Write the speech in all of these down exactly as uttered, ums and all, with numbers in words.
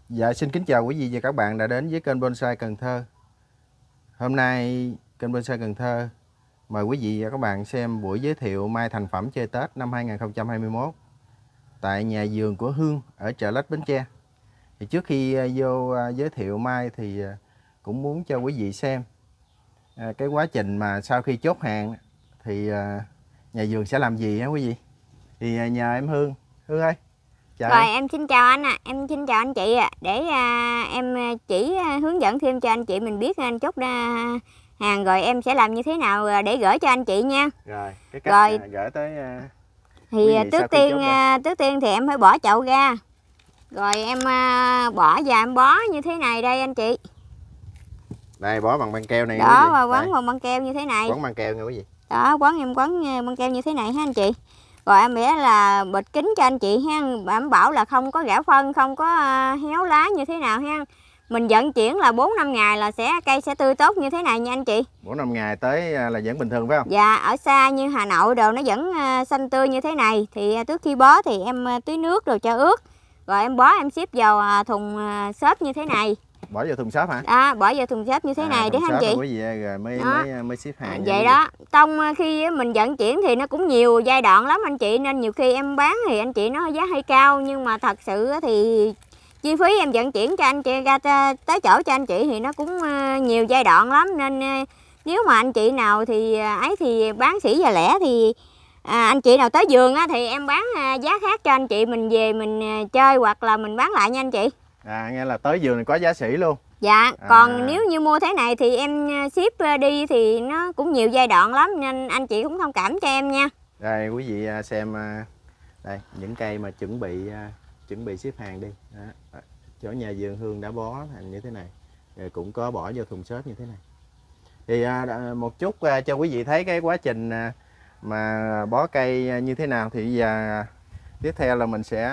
Dạ, xin kính chào quý vị và các bạn đã đến với kênh Bonsai Cần Thơ. Hôm nay kênh Bonsai Cần Thơ mời quý vị và các bạn xem buổi giới thiệu mai thành phẩm chơi Tết năm hai nghìn không trăm hai mươi mốt tại nhà vườn của Hương ở chợ Lách, Bến Tre. Thì trước khi vô giới thiệu mai thì cũng muốn cho quý vị xem cái quá trình mà sau khi chốt hàng thì nhà vườn sẽ làm gì hả quý vị. Thì nhờ em Hương. Hương ơi. Chào Rồi em. em xin chào anh ạ, à. em xin chào anh chị ạ. À. Để à, em chỉ hướng dẫn thêm cho anh chị mình biết anh chốt ra hàng rồi em sẽ làm như thế nào để gửi cho anh chị nha. Rồi, cái cách rồi, gửi tới thì trước tiên trước tiên thì em phải bỏ chậu ra. Rồi em bỏ và em bó như thế này đây anh chị. Đây, bó bằng băng keo này. Đó, và quấn bằng băng keo như thế này. Quấn băng keo nha quý vị. Đó, quấn em quấn băng keo như thế này ha anh chị. Rồi em sẽ là bịt kín cho anh chị ha. Em bảo là không có rã phân, không có héo lá như thế nào ha. Mình vận chuyển là bốn năm ngày là sẽ cây sẽ tươi tốt như thế này nha anh chị. bốn năm ngày tới là vẫn bình thường phải không? Dạ, ở xa như Hà Nội đồ nó vẫn xanh tươi như thế này. Thì trước khi bó thì em tưới nước rồi cho ướt. Rồi em bó em xếp vào thùng xốp như thế này. Bỏ vào thùng xốp hả? À, bỏ vào thùng xốp như thế à, này để anh chị. Quý vị rồi mới mới mới ship hàng. À, vậy đó. Trong khi mình vận chuyển thì nó cũng nhiều giai đoạn lắm anh chị, nên nhiều khi em bán thì anh chị nó giá hơi cao, nhưng mà thật sự thì chi phí em vận chuyển cho anh chị ra tới chỗ cho anh chị thì nó cũng nhiều giai đoạn lắm, nên nếu mà anh chị nào thì ấy thì bán sỉ và lẻ thì à, anh chị nào tới vườn á thì em bán giá khác cho anh chị mình về mình chơi hoặc là mình bán lại nha anh chị. À, nghe là tới vườn này có giá sỉ luôn. Dạ, còn à. Nếu như mua thế này thì em ship đi thì nó cũng nhiều giai đoạn lắm, nên anh chị cũng thông cảm cho em nha. Đây quý vị xem đây những cây mà chuẩn bị chuẩn bị ship hàng đi. Đó, chỗ nhà vườn Hương đã bó thành như thế này, rồi cũng có bỏ vô thùng xốp như thế này. Thì một chút cho quý vị thấy cái quá trình mà bó cây như thế nào. Thì giờ tiếp theo là mình sẽ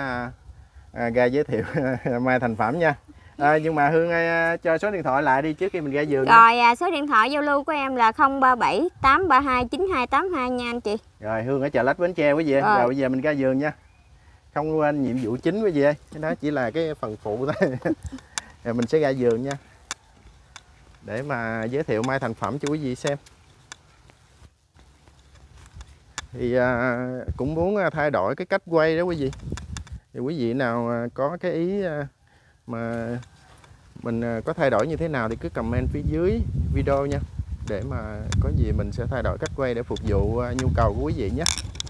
ra giới thiệu mai thành phẩm nha. À, nhưng mà Hương ơi, cho số điện thoại lại đi trước khi mình ra vườn. Rồi à, số điện thoại giao lưu của em là không ba bảy tám ba hai chín hai tám hai nha anh chị. Rồi Hương ở chợ Lách, Bến Tre quý vị. Rồi. Rồi bây giờ mình ra vườn nha. Không quên nhiệm vụ chính quý vị ơi. Cái đó chỉ là cái phần phụ thôi. Rồi mình sẽ ra vườn nha, để mà giới thiệu mai thành phẩm cho quý vị xem. Thì à, cũng muốn thay đổi cái cách quay đó quý vị. Thì quý vị nào có cái ý mà mình có thay đổi như thế nào thì cứ comment phía dưới video nha, để mà có gì mình sẽ thay đổi cách quay để phục vụ nhu cầu của quý vị nhé.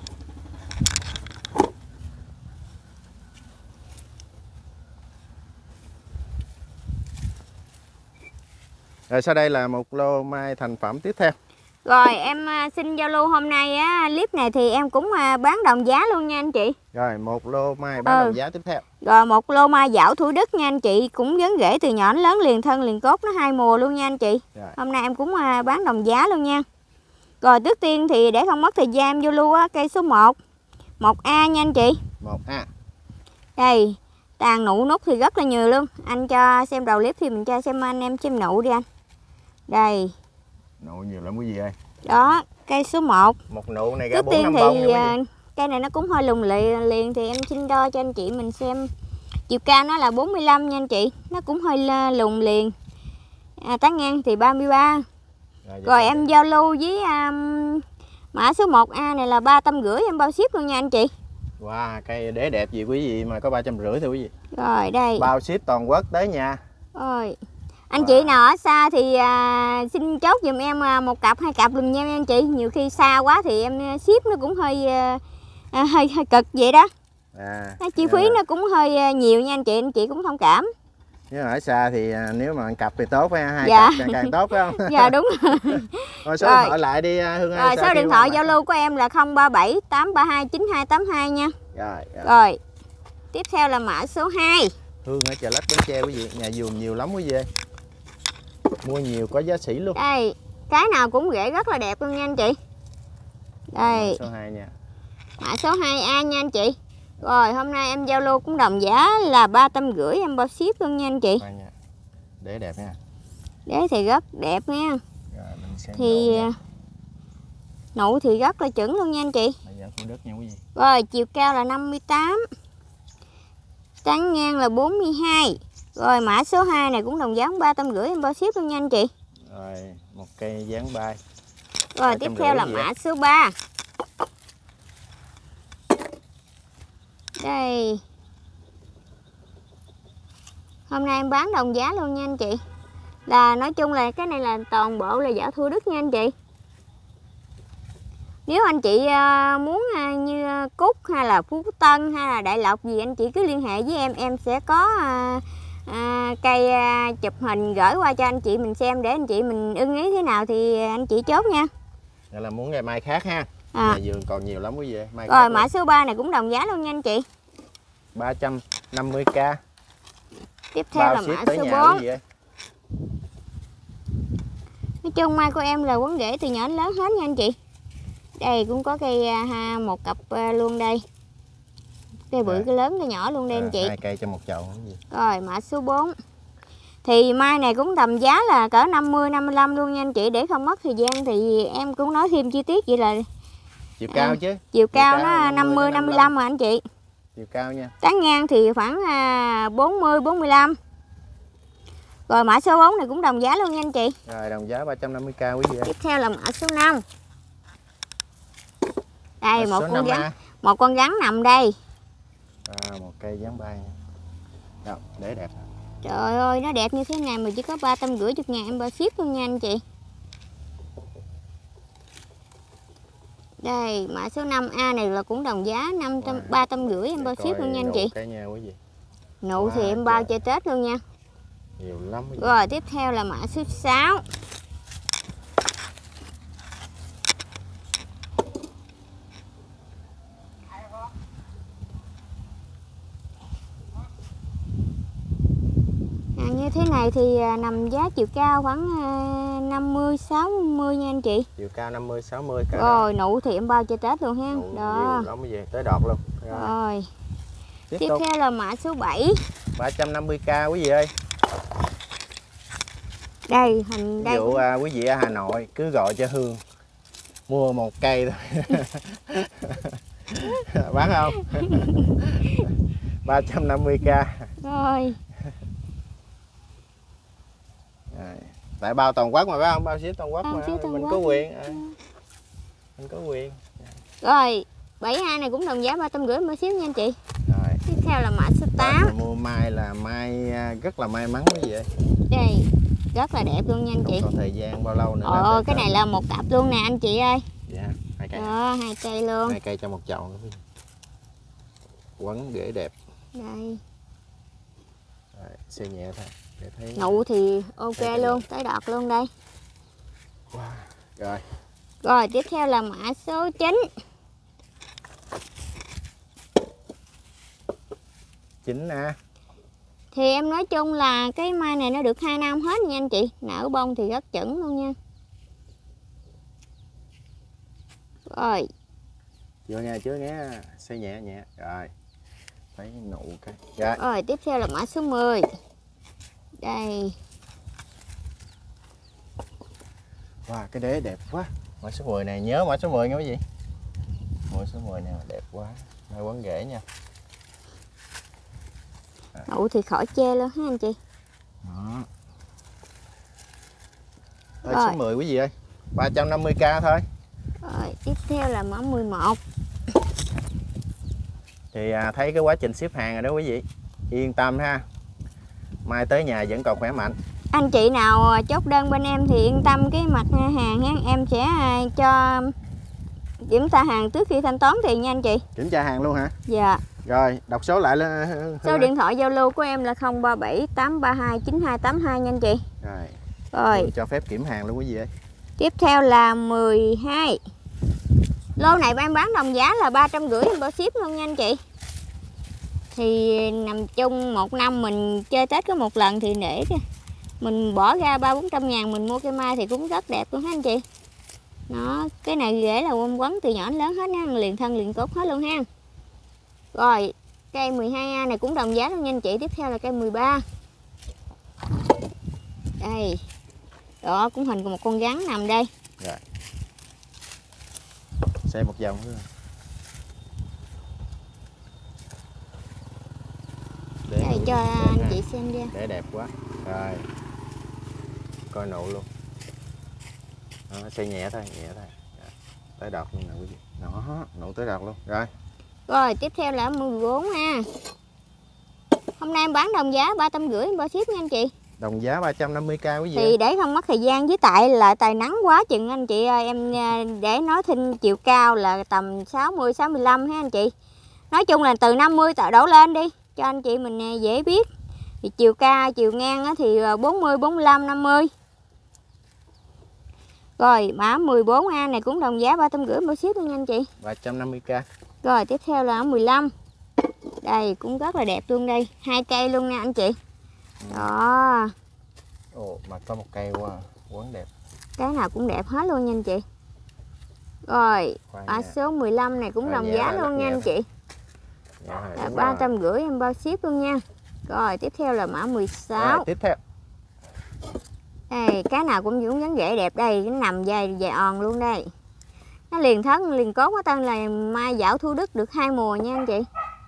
Rồi sau đây là một lô mai thành phẩm tiếp theo. Rồi em xin giao lưu hôm nay á, clip này thì em cũng bán đồng giá luôn nha anh chị. Rồi một lô mai bán ừ. đồng giá tiếp theo. Rồi một lô mai dảo Thủ Đức nha anh chị, cũng vấn rễ từ nhỏ đến lớn, liền thân liền cốt, nó hai mùa luôn nha anh chị. Rồi. Hôm nay em cũng bán đồng giá luôn nha. Rồi trước tiên thì để không mất thời gian em vô lưu á, cây số một, một A nha anh chị. một A. Đây, tàn nụ nút thì rất là nhiều luôn. Anh cho xem đầu clip thì mình cho xem anh em xem nụ đi anh. Đây. Nụ nhiều lắm quý vị ơi. Đó, cây số một. Một nụ này ra bốn năm bông nha quý vị. Cây này nó cũng hơi lùng liền, liền thì em xin đo cho anh chị mình xem. Chiều cao nó là bốn mươi lăm nha anh chị. Nó cũng hơi lùng liền. À, tán ngang thì ba mươi ba. Rồi, rồi em giao lưu với um, mã số một A này là ba trăm rưỡi em bao ship luôn nha anh chị. Wow, cây đế đẹp gì quý vị mà có ba trăm rưỡi thôi quý vị. Rồi đây. Bao ship toàn quốc tới nhà. Rồi. Anh wow. Chị nào ở xa thì à, xin chốt giùm em một cặp hai cặp dùm nha anh chị. Nhiều khi xa quá thì em ship nó cũng hơi à, hơi, hơi cực vậy đó. À, chi phí nó cũng hơi nhiều nha anh chị, anh chị cũng thông cảm. Nếu ở xa thì nếu mà cặp thì tốt phải hai dạ. cặp càng, càng tốt phải không? Dạ đúng rồi. Rồi số rồi. điện thoại lại đi Hương ơi. Rồi số điện thoại giao lưu của em là không ba bảy tám ba hai chín hai tám hai nha. Rồi, rồi. Rồi. Tiếp theo là mã số hai. Hương ở chợ Lách, Bến Tre quý vị, nhà vườn nhiều lắm quý vị ơi. Mua nhiều có giá sỉ luôn. Đây, cái nào cũng rễ rất là đẹp luôn nha anh chị. Đây. Mã số hai nha. Mã số hai A nha anh chị. Rồi hôm nay em giao lưu cũng đồng giá là ba trăm rưỡi em bao ship luôn nha anh chị. Đế đẹp nha. Đế thì rất đẹp nha. Rồi, mình xem thì nụ thì rất là chuẩn luôn nha anh chị. Thủ Đức nha quý vị. Rồi chiều cao là năm mươi tám. Tán ngang là bốn mươi hai. Rồi mã số hai này cũng đồng giá ba trăm rưỡi em bao ship luôn nha anh chị. Rồi một cây dán bay. Rồi tiếp theo là mã số ba. Đây. Hôm nay em bán đồng giá luôn nha anh chị. Là nói chung là cái này là toàn bộ là vỏ thua Đức nha anh chị. Nếu anh chị muốn như Cúc hay là Phú Tân hay là Đại Lộc gì, anh chị cứ liên hệ với em, em sẽ có à, cây à, chụp hình gửi qua cho anh chị mình xem để anh chị mình ưng ý thế nào thì anh chị chốt nha. Đây là muốn ngày mai khác ha. À. Nhà vườn còn nhiều lắm quý vị. Mai rồi mã số ba này cũng đồng giá luôn nha anh chị. ba trăm năm mươi k. Tiếp theo là mã số bốn. Nói chung mai của em là quấn rễ từ nhỏ đến lớn hết nha anh chị. Đây cũng có cây ha, một cặp luôn đây. Cây bự, cây lớn, cây nhỏ luôn đây à, anh chị. Hai cây cho một chậu. Gì? Rồi mã số bốn. Thì mai này cũng tầm giá là cỡ năm mươi năm mươi lăm luôn nha anh chị. Để không mất thời gian thì em cũng nói thêm chi tiết vậy là chiều cao à, chứ. Chiều, chiều cao, cao nó năm mươi năm mươi lăm mà anh chị. Chiều cao nha. Tán ngang thì khoảng bốn mươi bốn mươi lăm. Rồi mã số bốn này cũng đồng giá luôn nha anh chị. Rồi đồng giá ba trăm năm mươi k quý vị. Tiếp theo là mã số năm. Đây một con rắn, một con rắn nằm đây. À, một cây dán bay. Đâu, để đẹp. Trời ơi nó đẹp như thế này mà chỉ có ba trăm rưỡi chục ngàn em bao ship luôn nha anh chị. Đây mã số năm A này là cũng đồng giá năm trăm ba trăm rưỡi em bao ship luôn nha anh chị. Cái nha quý vị. Nụ wow, thì em bao chơi Tết luôn nha. Nhiều lắm. Rồi tiếp theo là mã số sáu. À, như thế này thì nằm giá chiều cao khoảng năm mươi sáu mươi nha anh chị. Chiều cao năm mươi sáu mươi cả. Rồi đó. Nụ thì em bao chơi Tết luôn ha. Nụ đó. Lắm cái gì tới đọt luôn. Rồi. Rồi. Tiếp, Tiếp tục. theo là mã số bảy. ba trăm năm mươi k quý vị ơi. Đây hình đây. Ví dụ à, quý vị ở Hà Nội cứ gọi cho Hương mua một cây thôi. Bán không? ba trăm năm mươi k. Rồi. Rồi. Tại bao toàn quốc mà phải không? Bao ship toàn quốc bao mà toàn mình quốc. có quyền. À. Mình có quyền. Rồi bảy hai này cũng đồng giá ba trăm rưỡi mua ship nha anh chị. Rồi. Tiếp theo là mã số tám. Mua mai là mai rất là may mắn quý vị ơi. Đây rất là đẹp luôn nha anh chị. Còn thời gian bao lâu nữa? Ồ cái này là một cặp luôn nè anh chị ơi. Dạ hai cây. Đó, hai cây luôn. Hai cây cho một chậu nữa. Quấn rễ đẹp. Đây. Rồi, xe nhẹ thôi để thấy. Nụ thì ok luôn, tới đọt luôn đây. Wow. Rồi. Rồi tiếp theo là mã số chín. chín nè. Thì em nói chung là cái mai này nó được hai năm hết nha anh chị. Nở bông thì rất chuẩn luôn nha. Rồi. Vô nha chứ nghe, xe nhẹ nhẹ. Rồi. Thấy nụ cái. Rồi. Rồi tiếp theo là mã số mười. Đây. Wow, cái đế đẹp quá. Mã số mười này nhớ mã số mười nghe quý vị. Mã số mười này đẹp quá. Đây quấn rễ nha. Nụ thì khỏi chê luôn ha anh chị. Đó. Đây số mười quý vị ơi. ba trăm năm mươi k thôi. Rồi tiếp theo là mã mười một. Thì à, thấy cái quá trình ship hàng rồi đó quý vị. Yên tâm ha. Mai tới nhà vẫn còn khỏe mạnh. Anh chị nào chốt đơn bên em thì yên tâm cái mặt hàng ha. Em sẽ cho kiểm tra hàng trước khi thanh toán tiền nha anh chị. Kiểm tra hàng luôn hả? Dạ. Rồi đọc số lại lên. Số điện thoại Zalo của em là không ba bảy tám ba hai chín hai tám hai nha anh chị. Rồi. Rồi. Cho phép kiểm hàng luôn quý vị ơi. Tiếp theo là mười hai. Lô này em bán đồng giá là ba trăm rưỡi em bao ship luôn nha anh chị. Thì nằm chung một năm mình chơi Tết có một lần thì để mình bỏ ra ba bốn trăm ngàn mình mua cây mai thì cũng rất đẹp luôn ha anh chị. Nó cái này rễ là quấn quấn từ nhỏ đến lớn hết nha, liền thân liền cốt hết luôn ha. Rồi cây mười hai A này cũng đồng giá luôn nha anh chị. Tiếp theo là cây mười ba. Đây. Đó cũng hình của một con rắn nằm đây. Rồi. Xe một vòng nữa. Để Đây cho anh chị xem ra. Để đẹp quá. Rồi. Coi nụ luôn. Đó, xây nhẹ thôi, nhẹ thôi. Rồi. Tới đọt luôn nè quý vị. Đó, nụ tới đọt luôn. Rồi. Rồi tiếp theo là mười bốn ha. Hôm nay em bán đồng giá ba trăm rưỡi em bao ship nha anh chị. Đồng giá ba trăm năm mươi k quý vị. Thì để không mất thời gian với tại là tài nắng quá chừng anh chị ơi, em để nói thêm chiều cao là tầm sáu mươi sáu mươi lăm ha anh chị. Nói chung là từ năm mươi đổ lên đi cho anh chị mình dễ biết. Thì chiều cao chiều ngang thì bốn mươi bốn mươi lăm năm mươi. Rồi mã mười bốn A này cũng đồng giá ba trăm rưỡi bao ship luôn nha anh chị. ba trăm năm mươi k. Rồi tiếp theo là mười lăm. Đây cũng rất là đẹp luôn đây, hai cây luôn nha anh chị. Đó. Ồ, mà có một cây qua quấn đẹp. Cái nào cũng đẹp hết luôn nha anh chị. Rồi, mã số mười lăm này cũng rồi, đồng giá luôn nha anh chị. Là ba trăm rưỡi em bao ship luôn nha. Rồi tiếp theo là mã mười sáu. Rồi, tiếp theo. Đây, cái nào cũng cũng dáng vẻ đẹp đây, nó nằm dài dài on luôn đây. Nó liền thân liền cốt có tên là mai dạo Thu Đức được hai mùa nha anh chị.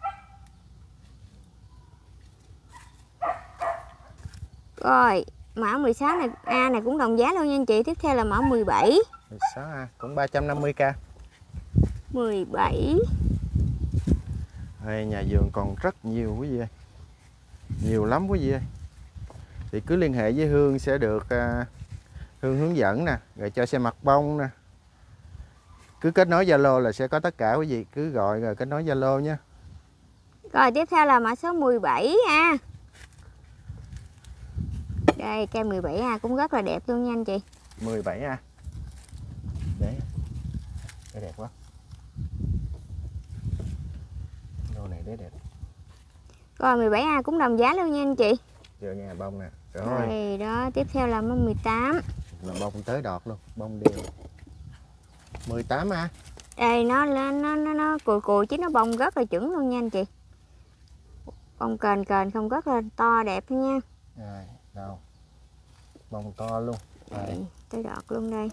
Rồi, mã mười sáu này A này cũng đồng giá luôn nha anh chị. Tiếp theo là mã mười bảy. mười sáu A cũng ba trăm năm mươi k. mười bảy. Đây, nhà vườn còn rất nhiều quý vị ơi. Nhiều lắm quý vị ơi. Thì cứ liên hệ với Hương sẽ được uh, Hương hướng dẫn nè, rồi cho xem mặt bông nè. Cứ kết nối Zalo là sẽ có tất cả quý vị, cứ gọi rồi kết nối Zalo nha. Rồi tiếp theo là mã số mười bảy A. Đây cây mười bảy A cũng rất là đẹp luôn nha anh chị. mười bảy A. Để. Để đẹp quá. Lô này để đẹp. Rồi mười bảy A cũng đồng giá luôn nha anh chị. Giờ nghe bông nè. Rồi. Rồi đó, tiếp theo là mười tám. Là bông tới đọt luôn, bông đều. mười tám A. Đây nó nó nó nó cùi cùi chứ nó bông rất là chuẩn luôn nha anh chị. Bông kền kền không rất là to đẹp nha. Rồi, đâu. Bông to luôn. Đây, tới đọt luôn đây.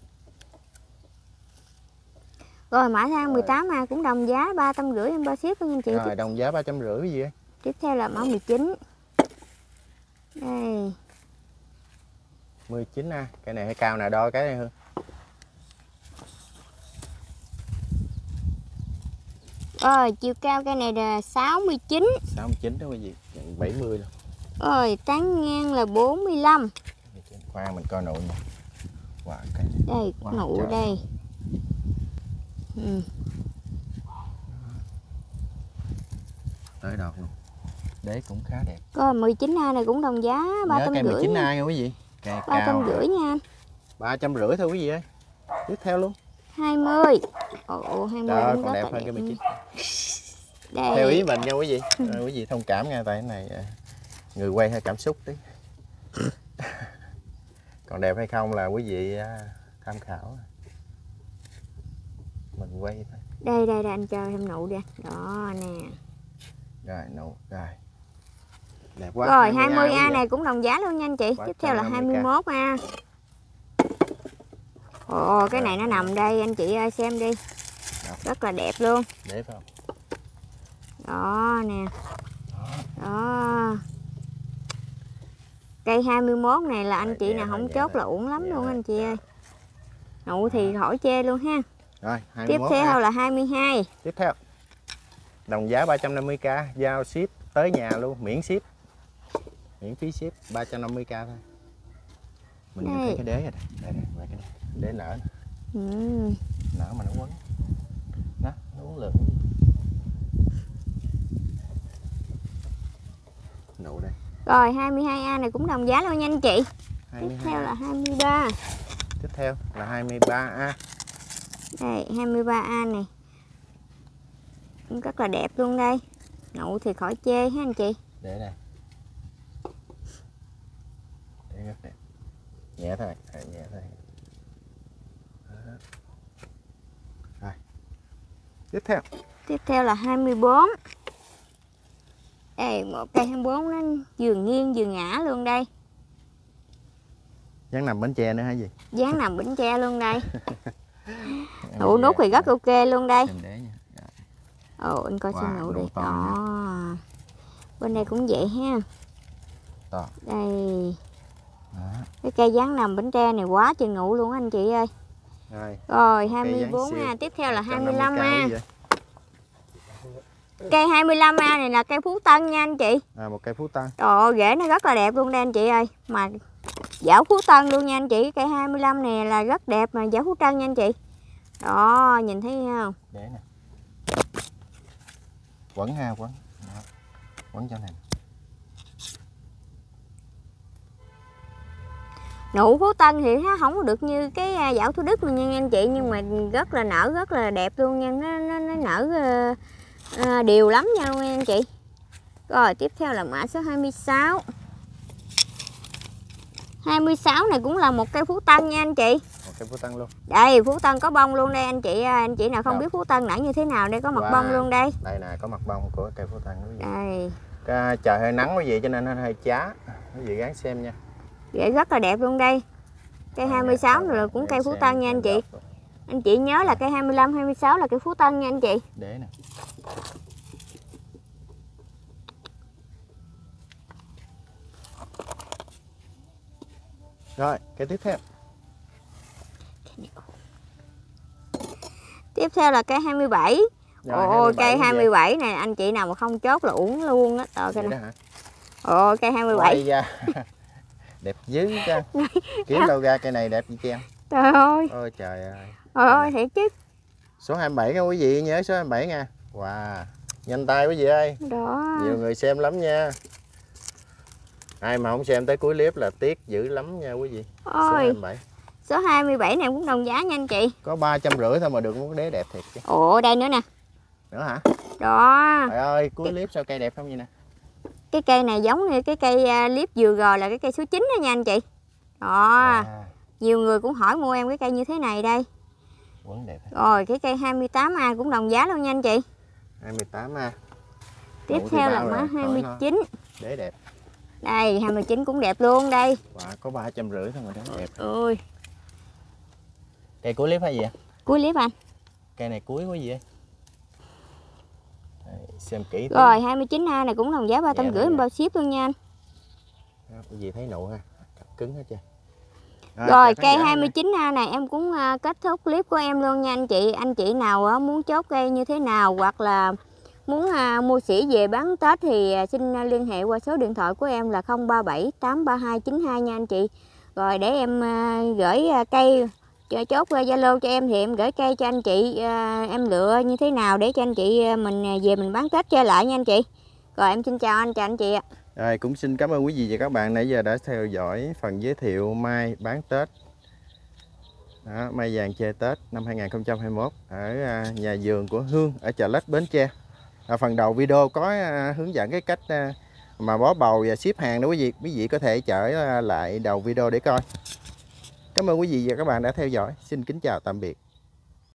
Rồi mã sang mười tám A cũng đồng giá ba trăm rưỡi em bao ship luôn anh chị. Rồi đồng giá ba trăm rưỡi gì vậy? Tiếp theo là mã mười chín. Đây. mười chín A, cái này hơi cao nè, đo cái này Hương. Rồi chiều cao cây này là sáu mươi chín. sáu mươi chín đó quý vị, bảy mươi luôn. Rồi tán ngang là bốn mươi lăm. Khoan mình coi nụ nha. Wow, cái đây wow, nụ trời. Đây. Ừ. Tới đọt luôn. Đế cũng khá đẹp. Rồi mười chín A này cũng đồng giá ba trăm rưỡi. mười chín A nha quý vị. ba trăm rưỡi nha. ba trăm rưỡi thôi quý vị ơi. Tiếp theo luôn. hai mươi. Ồ hai mươi. Trời ơi, còn đẹp hơn cái mười chín. Đây. Theo ý mình nha quý vị. Rồi, quý vị thông cảm nha, tại cái này người quay hơi cảm xúc tí. Còn đẹp hay không là quý vị tham khảo. Mình quay thôi. Đây đây đây anh cho em nụ đi. Đó nè. Rồi nụ rồi. Đẹp quá. Rồi hai mươi A này cũng đồng giá luôn nha anh chị. Quá. Tiếp theo là hai mươi mốt A. Ồ cái này nó nằm đây anh chị ơi xem đi. Đó. Rất là đẹp luôn. Đẹp không? Đó nè. Đó. Đó. Cây hai mươi mốt này là anh chị nào không chốt là uổng lắm luôn anh chị ơi. Nụ thì khỏi chê luôn ha. Rồi, tiếp theo là hai mươi hai. Tiếp theo. Đồng giá ba trăm năm mươi k, giao ship tới nhà luôn, miễn ship. Miễn phí ship ba trăm năm mươi k thôi. Mình nhìn thấy cái đế rồi đây. Đây đây, đây cái đế nở. Ừ. Nở mà nó quấn. Đó, nó uống lượng. Nụ đây. Rồi hai mươi hai A này cũng đồng giá luôn nha anh chị. hai mươi hai. Tiếp theo là hai mươi ba. Tiếp theo là hai mươi ba A. Đây hai mươi ba A này. Cũng rất là đẹp luôn đây. Nụ thì khỏi chê ha anh chị. Để đây. Để rất đẹp. Nhẹ thôi, nhẹ thôi. Rồi. Tiếp theo. Tiếp theo là hai mươi bốn. Đây một cây hai mươi bốn nó vừa nghiêng vừa ngã luôn đây. Dáng nằm Bến Tre nữa hả gì? Dáng nằm Bến Tre luôn đây. Nụ nút thì rất ok luôn đây. Ồ anh coi wow, xem nụ đi. Đó. Bên đây cũng vậy ha. to. Đây. Đó. Cái cây dáng nằm Bến Tre này quá trời ngủ luôn anh chị ơi. Rồi, Rồi hai mươi bốn A, tiếp theo là hai mươi lăm A. Cây hai mươi lăm A này là cây Phú Tân nha anh chị. À, một cây Phú Tân. Trời ơi, rễ nó rất là đẹp luôn đây anh chị ơi. Mà dảo Phú Tân luôn nha anh chị. Cây hai mươi lăm này là rất đẹp mà dảo Phú Tân nha anh chị. Đó, nhìn thấy không? Để nè. Quấn ha, quấn. Đó. Quấn cho này. Nụ Phú Tân thì nó không có được như cái dảo Thủ Đức nha anh chị, nhưng mà rất là nở rất là đẹp luôn nha, nó nó, nó nở uh, uh, đều lắm nha luôn nha anh chị. Rồi tiếp theo là mã số hai mươi sáu. hai mươi sáu này cũng là một cây Phú Tân nha anh chị. Một cây Phú Tân luôn. Đây Phú Tân có bông luôn đây anh chị, anh chị nào không Đâu. biết Phú Tân nở như thế nào, đây có mặt wow. bông luôn đây. Đây nè, có mặt bông của cây Phú Tân quý vị. Đây. Cái trời hơi nắng quý vị cho nên nó hơi chá. Quý vị gắng xem nha. Vậy rất là đẹp luôn đây. Cây hai mươi sáu này là cũng cây Phú Tân nha anh chị. Anh chị nhớ là cây hai mươi lăm, hai mươi sáu là cây Phú Tân nha anh chị. Để nè. Rồi, cây tiếp theo. Tiếp theo là cây hai mươi bảy. Ồ, cây hai mươi bảy này anh chị nào mà không chốt là uổng luôn á. Ờ, cây này. Ồ, cây hai mươi bảy. Đẹp dữ chứ. Kiếm đâu ra cây này đẹp gì chứ em? Trời ơi. Ôi trời ơi. Trời ơi, thiệt chứ. Số hai mươi bảy nha quý vị, nhớ số hai mươi bảy nha. Wow, nhanh tay quý vị ơi. Đó. Nhiều người xem lắm nha. Ai mà không xem tới cuối clip là tiếc dữ lắm nha quý vị. Ôi. Số hai mươi bảy. Số hai mươi bảy này cũng đồng giá nha anh chị. Có ba trăm rưỡi thôi mà được một đế đẹp thiệt chứ. Ồ, đây nữa nè. Nữa hả? Đó. Trời ơi, cuối clip sao cây đẹp không vậy nè. Cái cây này giống như cái cây clip vừa rồi là cái cây số chín đó nha anh chị. Đó. À. Nhiều người cũng hỏi mua em cái cây như thế này đây. Quấn đẹp. Rồi cái cây hai mươi tám A cũng đồng giá luôn nha anh chị. hai mươi tám A. Tiếp Ủa theo là mã hai mươi chín. Đế đẹp. Đây hai mươi chín cũng đẹp luôn đây. Wow, có ba trăm rưỡi thôi mà đế đẹp. Ôi. Cây cuối clip hay gì vậy? Cuối clip anh. Cây này cuối quá gì vậy? Đây, xem kỹ. Rồi hai mươi chín A này cũng đồng giá ba trăm rưỡi em bao ship luôn nha anh. Cái gì thấy nụ ha, cứng hết chưa? Rồi, rồi cây hai mươi chín A này em cũng kết thúc clip của em luôn nha anh chị. Anh chị nào muốn chốt cây như thế nào hoặc là muốn mua sỉ về bán Tết thì xin liên hệ qua số điện thoại của em là không ba bảy tám ba hai chín hai nha anh chị. Rồi để em gửi cây cho chốt Zalo cho em thì em gửi cây cho anh chị, em lựa như thế nào để cho anh chị mình về mình bán Tết chơi lại nha anh chị. Rồi em xin chào anh, chào anh chị ạ. Rồi cũng xin cảm ơn quý vị và các bạn nãy giờ đã theo dõi phần giới thiệu mai bán Tết. Đó, mai vàng chơi Tết năm hai nghìn không trăm hai mươi mốt ở nhà vườn của Hương ở chợ Lách Bến Tre. À, phần đầu video có hướng dẫn cái cách mà bó bầu và ship hàng đó quý vị. Quý vị có thể trở lại đầu video để coi. Cảm ơn quý vị và các bạn đã theo dõi. Xin kính chào tạm biệt.